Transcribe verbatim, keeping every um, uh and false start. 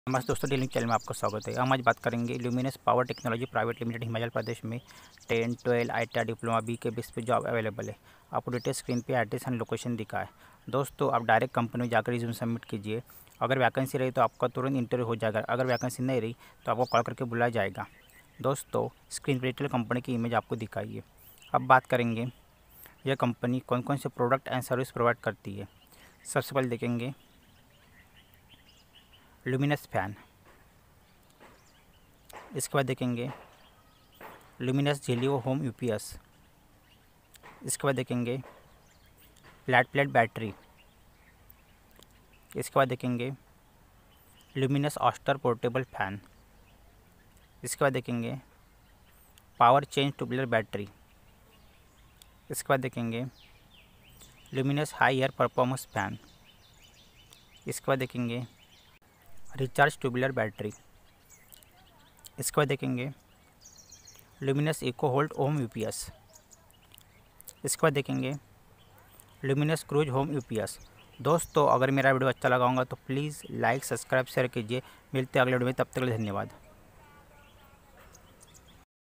नमस्ते दोस्तों, dealing channel में आपका स्वागत है। हम आज बात करेंगे luminous power technology private limited Himachal Pradesh में ten twelve I T I diploma बी के बेस पे जॉब अवेलेबल है। आपको डिटेल स्क्रीन पे एड्रेस एंड लोकेशन दिखा है। दोस्तों, आप डायरेक्ट कंपनी में जाकर रिज्यूम सबमिट कीजिए। अगर वैकेंसी रही तो आपका तुरंत इंटरव्यू हो जाएगा। अगर वैकेंसी नहीं रही तो आपको कॉल करके बुलाया जाएगा। दोस्तों, स्क्रीन पर डिटेल कंपनी की इमेज आपको दिखाइए। अब बात करेंगे यह कंपनी कौन कौन से प्रोडक्ट एंड सर्विस प्रोवाइड करती है। सबसे पहले देखेंगे लुमिनस फैन, इसके बाद देखेंगे लुमिनस जेलियो होम यूपीएस, इसके बाद देखेंगे फ्लैट प्लेट बैटरी, इसके बाद देखेंगे लुमिनस ऑस्टर पोर्टेबल फैन, इसके बाद देखेंगे पावर चेंज ट्यूबुलर बैटरी, इसके बाद देखेंगे luminous high air performance fan, इसके बाद देखेंगे रिचार्ज ट्यूबुलर बैटरी, इसके बाद देखेंगे luminous eco hold home UPS, इसके बाद देखेंगे लुमिनस क्रूज होम यूपीएस। दोस्तों, अगर मेरा वीडियो अच्छा लगा होगा तो प्लीज़ लाइक सब्सक्राइब शेयर कीजिए। मिलते हैं अगले वीडियो में, तब तक के लिए धन्यवाद।